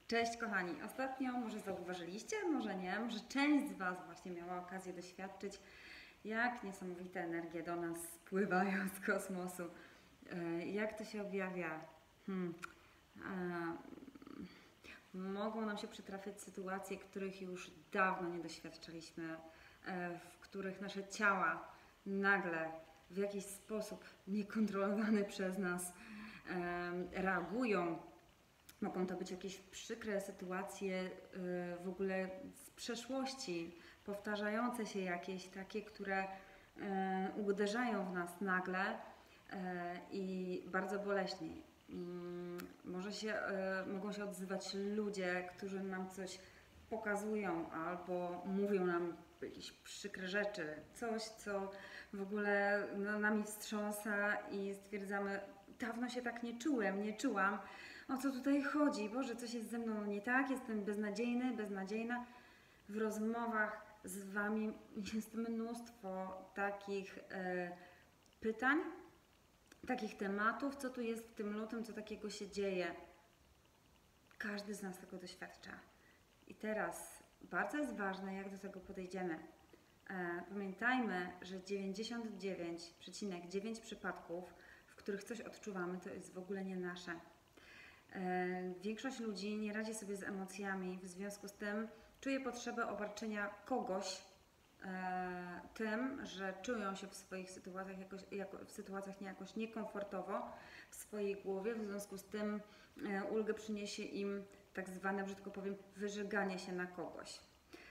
Cześć kochani, ostatnio może zauważyliście, może nie, może część z Was właśnie miała okazję doświadczyć, jak niesamowite energie do nas spływają z kosmosu. Jak to się objawia? Mogą nam się przytrafiać sytuacje, których już dawno nie doświadczaliśmy, w których nasze ciała nagle w jakiś sposób niekontrolowany przez nas reagują. Mogą to być jakieś przykre sytuacje w ogóle z przeszłości, powtarzające się jakieś takie, które uderzają w nas nagle i bardzo boleśnie. Mogą się odzywać ludzie, którzy nam coś pokazują albo mówią nam jakieś przykre rzeczy, coś, co w ogóle nami wstrząsa i stwierdzamy, dawno się tak nie czułem, nie czułam. O co tutaj chodzi? Boże, coś jest ze mną nie tak, jestem beznadziejny, beznadziejna. W rozmowach z Wami jest mnóstwo takich pytań, takich tematów, co tu jest w tym lutym, co takiego się dzieje. Każdy z nas tego doświadcza. I teraz bardzo jest ważne, jak do tego podejdziemy. Pamiętajmy, że 99,9% przypadków, w których coś odczuwamy, to jest w ogóle nie nasze. Większość ludzi nie radzi sobie z emocjami, w związku z tym czuje potrzebę obarczenia kogoś tym, że czują się w swoich sytuacjach jakoś niekomfortowo w swojej głowie, w związku z tym ulgę przyniesie im tak zwane, brzydko powiem, wyżeganie się na kogoś.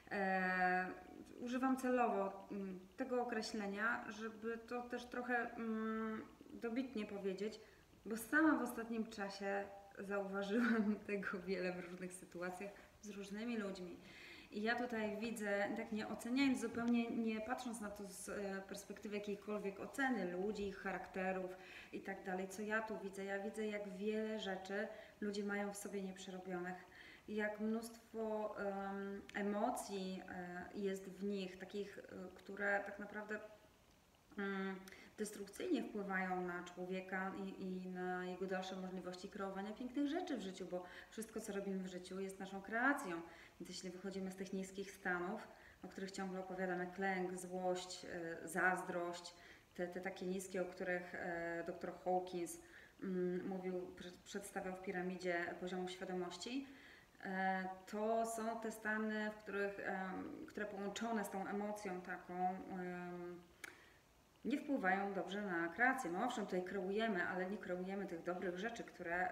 Używam celowo tego określenia, żeby to też trochę dobitnie powiedzieć, bo sama w ostatnim czasie zauważyłam tego wiele w różnych sytuacjach z różnymi ludźmi. I ja tutaj widzę, tak nie oceniając zupełnie, nie patrząc na to z perspektywy jakiejkolwiek oceny ludzi, ich charakterów i tak dalej, co ja tu widzę? Ja widzę, jak wiele rzeczy ludzie mają w sobie nieprzerobionych, jak mnóstwo emocji jest w nich, takich, które tak naprawdę destrukcyjnie wpływają na człowieka i na jego dalsze możliwości kreowania pięknych rzeczy w życiu, bo wszystko, co robimy w życiu, jest naszą kreacją. Więc jeśli wychodzimy z tych niskich stanów, o których ciągle opowiadam, jak lęk, złość, zazdrość, te takie niskie, o których dr Hawkins mówił, przedstawiał w piramidzie poziomu świadomości, to są te stany, które połączone z tą emocją taką nie wpływają dobrze na kreację. No owszem, tutaj kreujemy, ale nie kreujemy tych dobrych rzeczy, które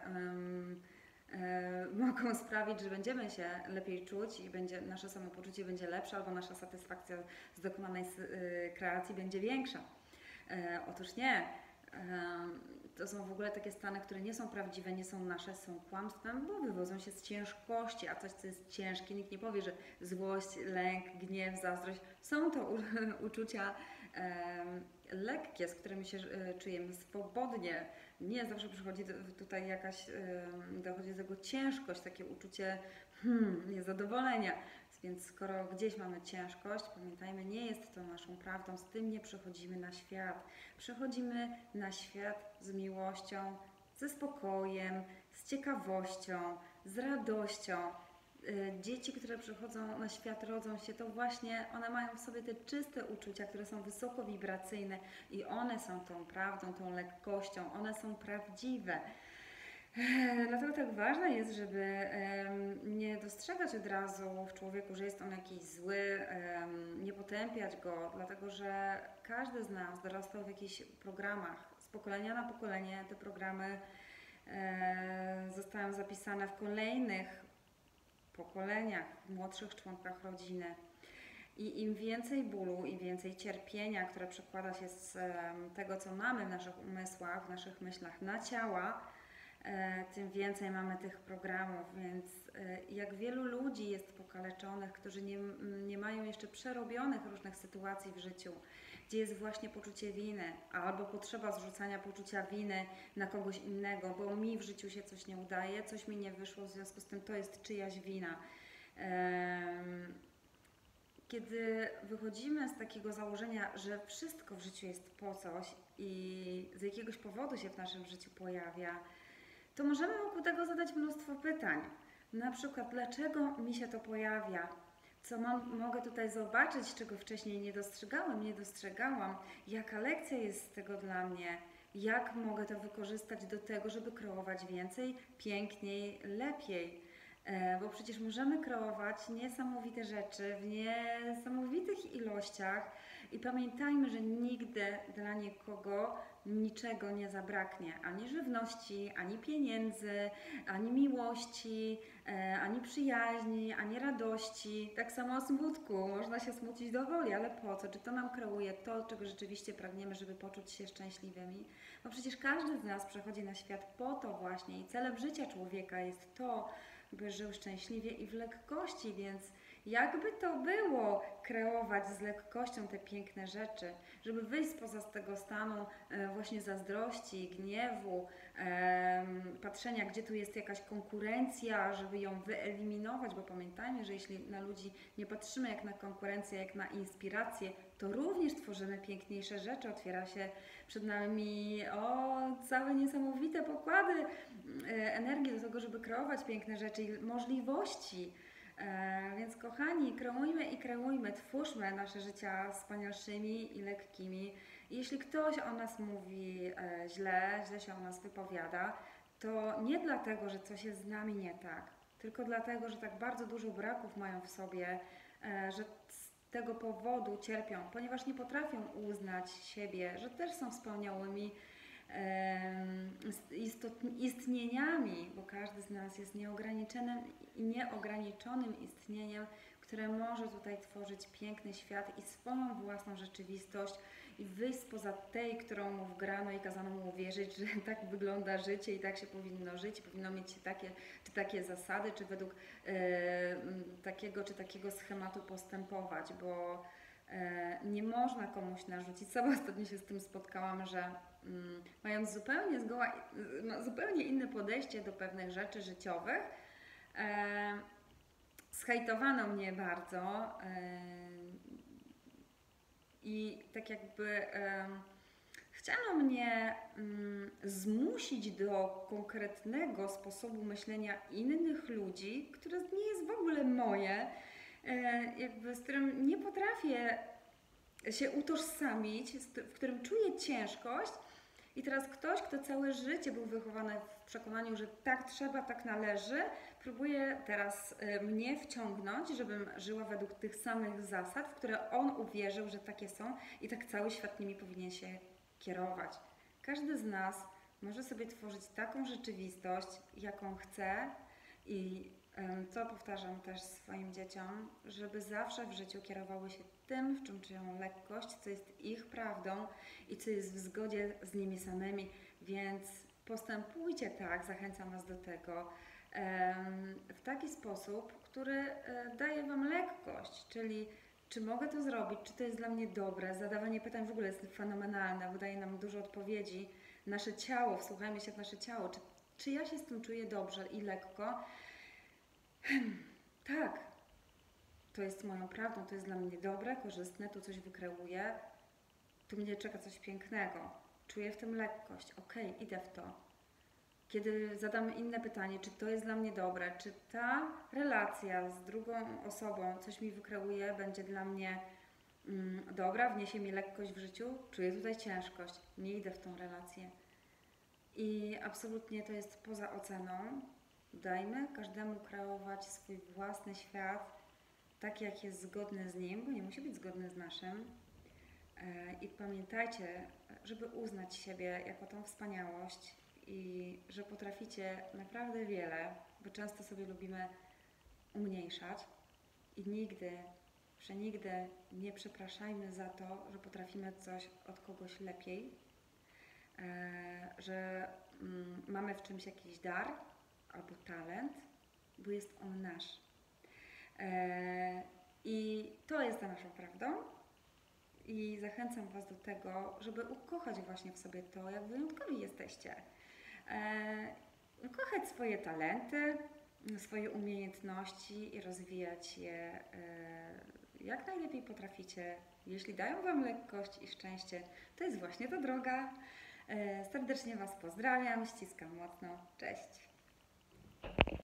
mogą sprawić, że będziemy się lepiej czuć i nasze samopoczucie będzie lepsze, albo nasza satysfakcja z dokonanej kreacji będzie większa. Otóż nie. To są w ogóle takie stany, które nie są prawdziwe, nie są nasze, są kłamstwem, bo wywodzą się z ciężkości, a coś, co jest ciężkie, nikt nie powie, że złość, lęk, gniew, zazdrość, są to uczucia lekkie, z którymi się czujemy swobodnie. Nie zawsze przychodzi tutaj dochodzi do tego ciężkość, takie uczucie niezadowolenia. Więc skoro gdzieś mamy ciężkość, pamiętajmy, nie jest to naszą prawdą, z tym nie przychodzimy na świat. Przychodzimy na świat z miłością, ze spokojem, z ciekawością, z radością. Dzieci, które przychodzą na świat, rodzą się, to właśnie one mają w sobie te czyste uczucia, które są wysoko wibracyjne i one są tą prawdą, tą lekkością, one są prawdziwe. Dlatego tak ważne jest, żeby nie dostrzegać od razu w człowieku, że jest on jakiś zły, nie potępiać go, dlatego że każdy z nas dorastał w jakichś programach. Z pokolenia na pokolenie te programy zostają zapisane w kolejnych pokoleniach, w młodszych członkach rodziny. I im więcej bólu, im więcej cierpienia, które przekłada się z tego, co mamy w naszych umysłach, w naszych myślach na ciała, tym więcej mamy tych programów, więc jak wielu ludzi jest pokaleczonych, którzy nie mają jeszcze przerobionych różnych sytuacji w życiu, gdzie jest właśnie poczucie winy albo potrzeba zrzucania poczucia winy na kogoś innego, bo mi w życiu się coś nie udaje, coś mi nie wyszło, w związku z tym to jest czyjaś wina. Kiedy wychodzimy z takiego założenia, że wszystko w życiu jest po coś i z jakiegoś powodu się w naszym życiu pojawia, to możemy wokół tego zadać mnóstwo pytań. Na przykład, dlaczego mi się to pojawia? Co mogę tutaj zobaczyć, czego wcześniej nie dostrzegałam? Jaka lekcja jest z tego dla mnie? Jak mogę to wykorzystać do tego, żeby kreować więcej, piękniej, lepiej? Bo przecież możemy kreować niesamowite rzeczy w niesamowitych ilościach i pamiętajmy, że nigdy dla nikogo niczego nie zabraknie. Ani żywności, ani pieniędzy, ani miłości, ani przyjaźni, ani radości. Tak samo o smutku. Można się smucić do woli, ale po co? Czy to nam kreuje to, czego rzeczywiście pragniemy, żeby poczuć się szczęśliwymi? Bo przecież każdy z nas przychodzi na świat po to właśnie i celem życia człowieka jest to, by żył szczęśliwie i w lekkości, więc jakby to było kreować z lekkością te piękne rzeczy, żeby wyjść spoza tego stanu właśnie zazdrości, gniewu, patrzenia, gdzie tu jest jakaś konkurencja, żeby ją wyeliminować, bo pamiętajmy, że jeśli na ludzi nie patrzymy jak na konkurencję, jak na inspirację, to również tworzymy piękniejsze rzeczy, otwiera się przed nami całe niesamowite pokłady energii do tego, żeby kreować piękne rzeczy i możliwości. Więc kochani, kreujmy, twórzmy nasze życia wspanialszymi i lekkimi. I jeśli ktoś o nas mówi źle się o nas wypowiada, to nie dlatego, że coś jest z nami nie tak, tylko dlatego, że tak bardzo dużo braków mają w sobie, że z tego powodu cierpią, ponieważ nie potrafią uznać siebie, że też są wspaniałymi istnieniami, bo każdy z nas jest nieograniczonym istnieniem, które może tutaj tworzyć piękny świat i swoją własną rzeczywistość i wyjść spoza tej, którą mu wgrano i kazano mu wierzyć, że tak wygląda życie i tak się powinno żyć, powinno mieć takie zasady, czy według takiego czy takiego schematu postępować, bo nie można komuś narzucić. Sama ostatnio się z tym spotkałam, że mając zupełnie inne podejście do pewnych rzeczy życiowych, zhejtowano mnie bardzo i tak jakby chciano mnie zmusić do konkretnego sposobu myślenia innych ludzi, które nie jest w ogóle moje, z którym nie potrafię się utożsamić, w którym czuję ciężkość. I teraz ktoś, kto całe życie był wychowany w przekonaniu, że tak trzeba, tak należy, próbuje teraz mnie wciągnąć, żebym żyła według tych samych zasad, w które on uwierzył, że takie są i tak cały świat nimi powinien się kierować. Każdy z nas może sobie tworzyć taką rzeczywistość, jaką chce i co powtarzam też swoim dzieciom, żeby zawsze w życiu kierowały się tym, w czym czują lekkość, co jest ich prawdą i co jest w zgodzie z nimi samymi, więc postępujcie tak, zachęcam Was do tego, w taki sposób, który daje Wam lekkość, czyli czy mogę to zrobić, czy to jest dla mnie dobre, zadawanie pytań w ogóle jest fenomenalne, bo daje nam dużo odpowiedzi, nasze ciało, wsłuchajmy się w nasze ciało, czy ja się z tym czuję dobrze i lekko. Tak, to jest moją prawdą, to jest dla mnie dobre, korzystne, tu coś wykreuję, tu mnie czeka coś pięknego, czuję w tym lekkość, okej, idę w to. Kiedy zadam inne pytanie, czy to jest dla mnie dobre, czy ta relacja z drugą osobą coś mi wykreuje, będzie dla mnie dobra, wniesie mi lekkość w życiu, czuję tutaj ciężkość, nie idę w tą relację. I absolutnie to jest poza oceną. Dajmy każdemu kreować swój własny świat, tak jak jest zgodny z nim, bo nie musi być zgodny z naszym. I pamiętajcie, żeby uznać siebie jako tą wspaniałość i że potraficie naprawdę wiele, bo często sobie lubimy umniejszać i nigdy nie przepraszajmy za to, że potrafimy coś od kogoś lepiej, że mamy w czymś jakiś dar albo talent, bo jest on nasz. I to jest za naszą prawdą. I zachęcam Was do tego, żeby ukochać właśnie w sobie to, jak wyjątkowi jesteście. Ukochać swoje talenty, swoje umiejętności i rozwijać je jak najlepiej potraficie. Jeśli dają Wam lekkość i szczęście, to jest właśnie ta droga. Serdecznie Was pozdrawiam, ściskam mocno. Cześć!